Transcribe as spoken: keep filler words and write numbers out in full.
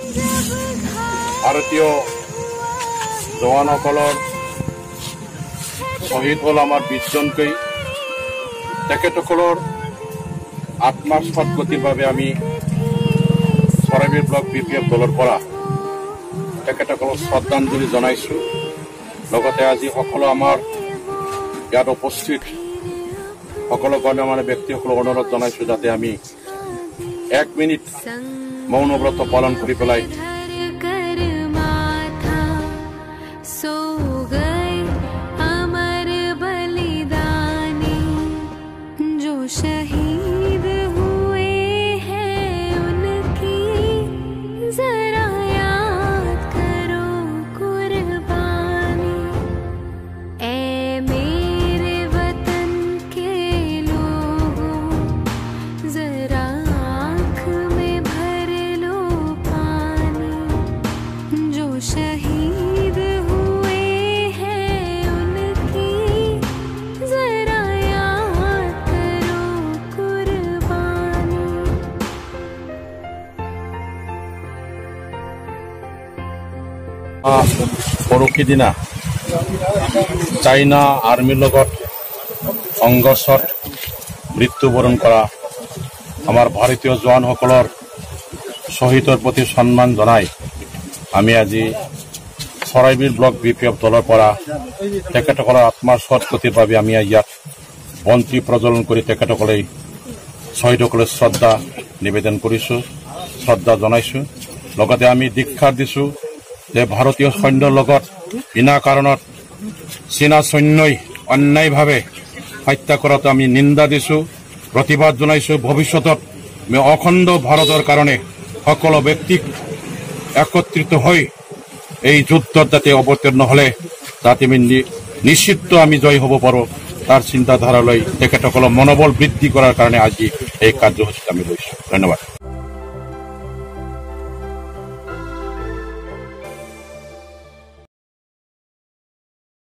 ভাৰতীয় জোৱানসকলৰ শ্বহীদ হ'ল আমাৰ বিশজনকৈ। তেখেতসকলৰ আত্মাৰ সদ্গতিৰ বাবে আমি Charaibari block B P F দলৰ পৰা তেখেতসকলক শ্ৰদ্ধাঞ্জলি জনাইছোঁ। লগতে আজি সকলো আমাৰ ইয়াত উপস্থিত সকলো গণ্যমান্য ব্যক্তিসকলক অনুৰোধ জনাইছোঁ যাতে আমি এক মিনিট মৌনব্ৰত পালন কৰি পেলাই शहीद हुए हैं उनकी जरा याद करो कुर्बानी। ऐ मेरे वतन के लोगों जरा आँख में भर लो पानी। जो शहीद हुए हैं उनकी जरा পৰহি দিনা চাইনা আৰ্মিৰ লগত সংঘৰ্ষত মৃত্যুবৰণ কৰা আমাৰ ভাৰতীয় জোৱানসকলৰ শ্বহীদৰ প্ৰতি সন্মান জনাই আমি আজি Charaibari block B P F দলৰ পৰা তেখেতসকলৰ আত্মাৰ সদ্গতিৰ বাবে আমি ইয়াত বন্তি প্ৰজ্বলন কৰি তেখেতসকলে শ্বহীদসকলে শ্ৰদ্ধা নিবেদন কৰিছোঁ, শ্ৰদ্ধা জনাইছোঁ। লগতে আমি দীক্ষা দিছোঁ যে ভাৰতীয় সৈন্যৰ লগত বিনা কাৰণত চীনা সৈন্যই অন্যায়ভাৱে হত্যা কৰাটো আমি নিন্দা দিছোঁ, প্ৰতিবাদ জনাইছোঁ। ভৱিষ্যতত আমি অখণ্ড ভাৰতৰ কাৰণে সকলো ব্যক্তিক একত্ৰিত হৈ এই যুদ্ধত যাতে অৱতীৰ্ণ হ'লে যাতে আমি নিশ্চিত আমি জয় হ'ব পাৰোঁ তাৰ চিন্তাধাৰালৈ তেখেতসকলৰ মনোবল বৃদ্ধি কৰাৰ কাৰণে আজি এই কাৰ্যসূচীত আমি লৈছোঁ। ধন্যবাদ।